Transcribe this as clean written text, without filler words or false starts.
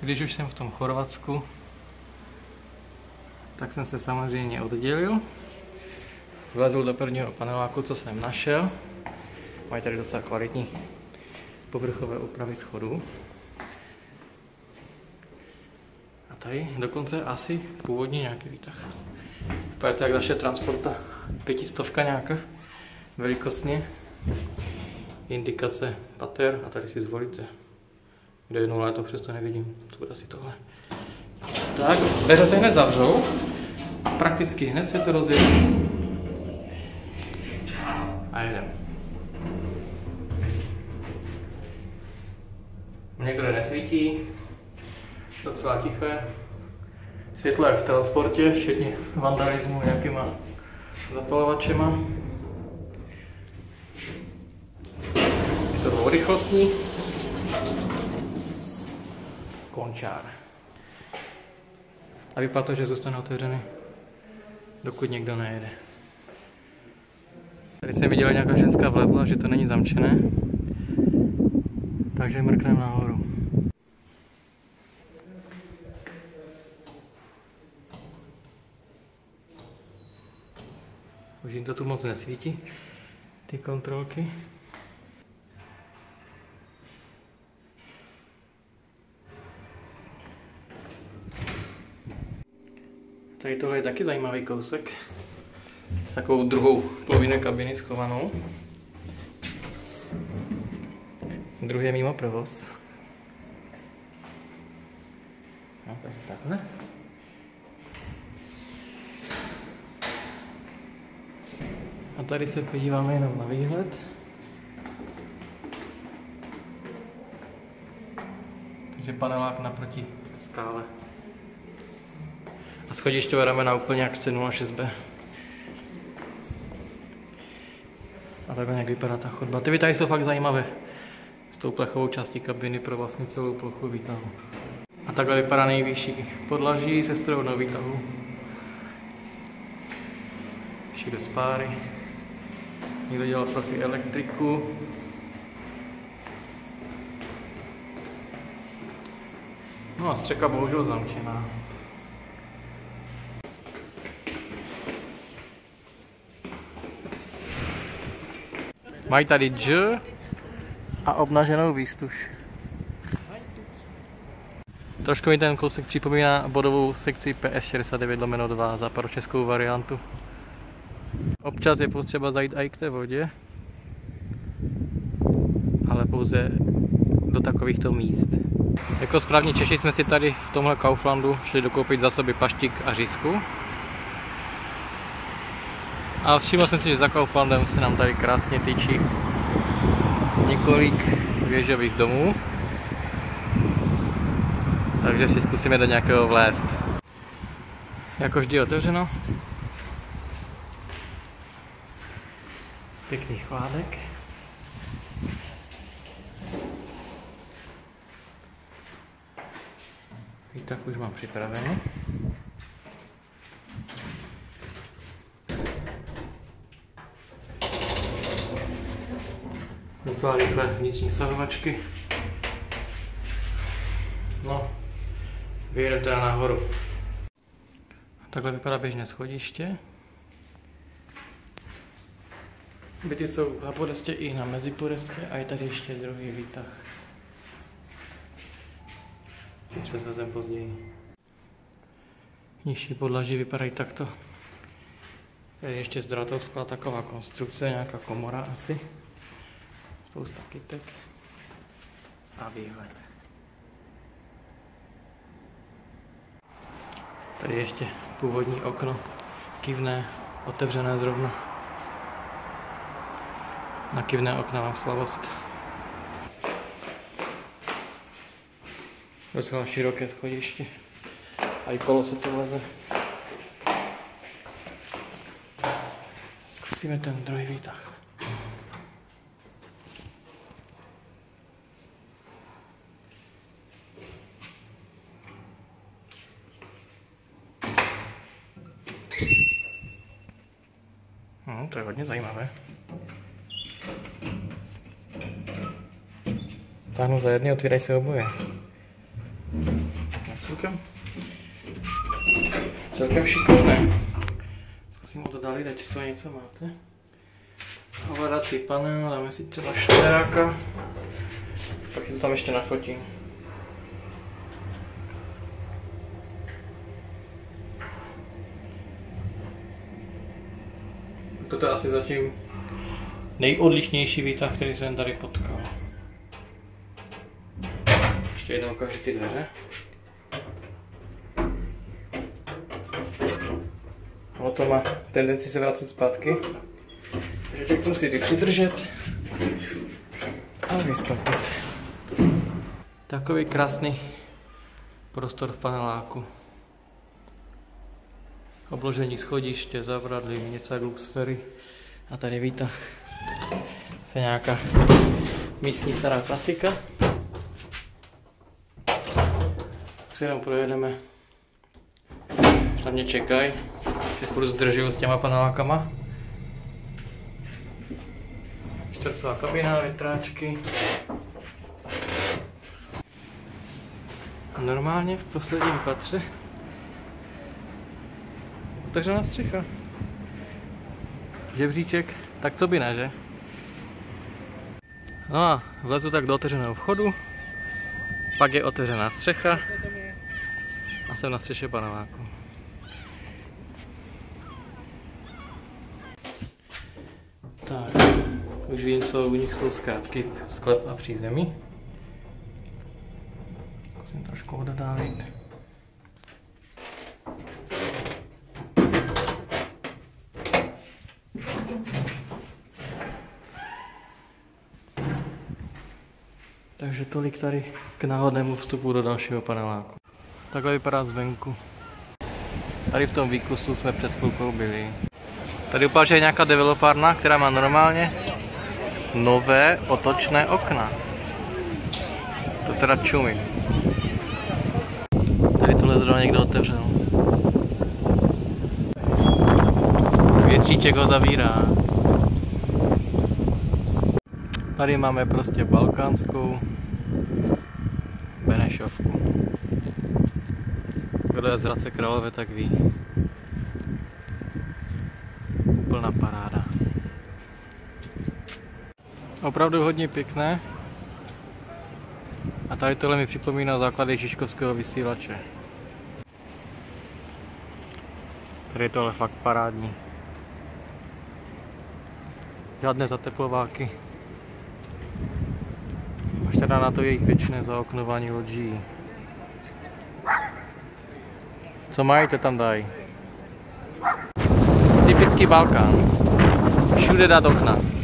Když už jsem v tom Chorvatsku, tak jsem se samozřejmě oddělil. Vlezl do prvního paneláku, co jsem našel. Mají tady docela kvalitní povrchové úpravy schodů. A tady dokonce asi původně nějaký výtah. Vypadá to jak naše Transporta 500 nějaká, velikostně. Indikace pater a tady si zvolíte. Kde je 0, to přesto nevidím. To bude asi tohle. Tak, dveře se hned zavřou a prakticky hned se to rozjede. A jedem. Někdo nesvítí, docela tiché. Světlo jak v Transportě, včetně vandalismu nějakýma zapalovačema. Je to dvourychlostní. Končár. A vypadá to, že zůstane otevřený, dokud někdo nejede. Tady jsem viděl, nějaká ženská vlezla, že to není zamčené. Takže mrkneme nahoru. Už jim to tu moc nesvítí, ty kontrolky. Tady tohle je taky zajímavý kousek. S takovou druhou polovinou kabiny schovanou. Druhý je mimo provoz. No, takže takhle. A tady se podíváme jenom na výhled. Takže panelák naproti skále. A schodišťové ramena úplně jak z 06B. A takhle nějak vypadá ta chodba. Ty výtahy jsou fakt zajímavé. S tou plechovou částí kabiny pro vlastně celou plochu výtahu. A takhle vypadá nejvyšší podlaží se strojnou výtahu. Všude spáry. Někdo dělal profi elektriku. No a střecha bohužel zamčená. Mají tady J a obnaženou výstuž. Trošku mi ten kousek připomíná bodovou sekci PS69/2 západočeskou variantu. Občas je potřeba zajít i k té vodě, ale pouze do takovýchto míst. Jako správní Češi jsme si tady v tomhle Kauflandu šli dokoupit za sobě paštík a řízku. A všiml jsem si, že za Kauflandem se nám tady krásně tyčí několik věžových domů. Takže si zkusíme do nějakého vlézt. Jako vždy otevřeno. Pěkný chládek. Výtah už mám připravený. Docela rychle vnitřní stahovačky. No, vyjedeme teda nahoru. Takhle vypadá běžné schodiště. Byty jsou na podestě i na mezipodestě a je tady ještě druhý výtah. Tím se zvezem později. Nižší podlaží vypadají takto. Tady ještě zdrotovská taková konstrukce, nějaká komora asi. Spousta kytek a výhled. Tady ještě původní okno, kivné, otevřené zrovna. Na kivné okna mám slavost. Docela široké schodiště. A i kolo se to vleze. Zkusíme ten druhý výtah. To je hodně zajímavé. Táhnu za jedny, otvírají se oboje. Celkem šikovné. Zkusím oddali, dať z toho něco máte. Ovladací panel, dáme si třeba štěráka. Pak si to tam ještě nafotím. Toto je asi zatím nejodlišnější výtah, který jsem tady potkal. Ještě jednou ukážu ty dveře. Ono to má tendenci se vracet zpátky. Takže člověk musí přidržet a vystoupit. Takový krásný prostor v paneláku. Obložení schodiště, zabradlí, něco jak luxfery. A tady výtah. To je nějaká místní stará klasika. Tak si jenom projedeme. Na mě čekají, že furt zdržuju s těma panelákama. Čtvrcová kabina, větráčky. A normálně v posledním patře otevřená střecha. Žebříček, tak co by ne, že? No a vlezu tak do otevřeného vchodu, pak je otevřená střecha a jsem na střeše paneláku. Tak, už vím, co u nich jsou zkrátky sklep a přízemí. Zkusím trošku oddávit. Takže tolik tady k náhodnému vstupu do dalšího paneláku. Takhle vypadá zvenku. Tady v tom výkusu jsme před chvilkou byli. Tady upadá, že je nějaká developárna, která má normálně nové otočné okna. To teda čumí. Tady tohle zrovna někdo otevřel. Větříček ho zavírá. Tady máme prostě balkánskou Benešovku. Kdo je z Hradce Králové, tak ví. Úplná paráda. Opravdu hodně pěkné. A tady tohle mi připomíná základy Žižkovského vysílače. Tady je tohle fakt parádní. Žádné zateplováky. Až teda na to jejich věčné zaoknování lodí. Co mají, to tam dají. Typický Balkán. Všude dát okna.